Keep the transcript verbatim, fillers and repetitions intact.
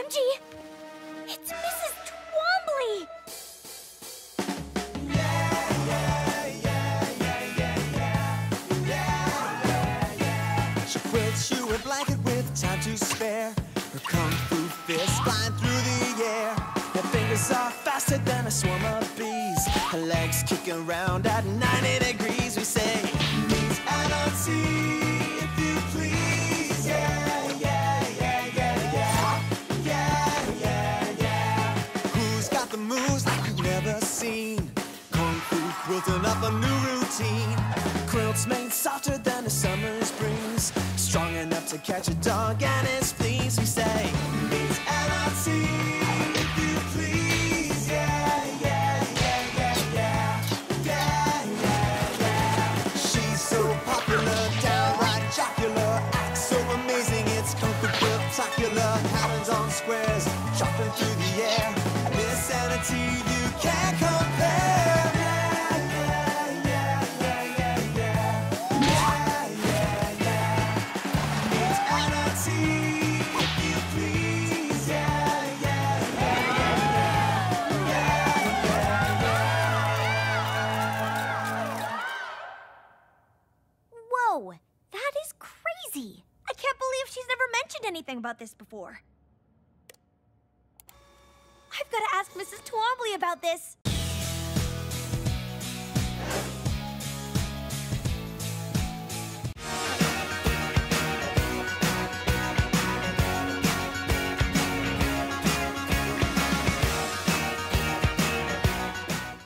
M G! It's Missus Twombly! She quilts you a blanket with time to spare. Her kung fu fists flying through the air. Her fingers are faster than a swarm of bees. Her legs kicking around at ninety degrees. We say, meet N R T, if you please. Yeah, yeah, yeah, yeah, yeah. Yeah, yeah, yeah. Who's got the moves like you've never seen? Kung fu quilting up a new routine. Quilts made softer than a summer's breeze, strong enough to catch a dog and his fleas. We say, meet N R T, if you please. Yeah, yeah, yeah, yeah, yeah. Yeah, yeah, yeah. She's so popular, downright jocular, acts so amazing, it's kung fu quiltacular. Patterns on squares, chopping through the air. Miss N R T, you can't compare. Whoa, that is crazy! I can't believe she's never mentioned anything about this before. I've got to ask Missus Twombly about this.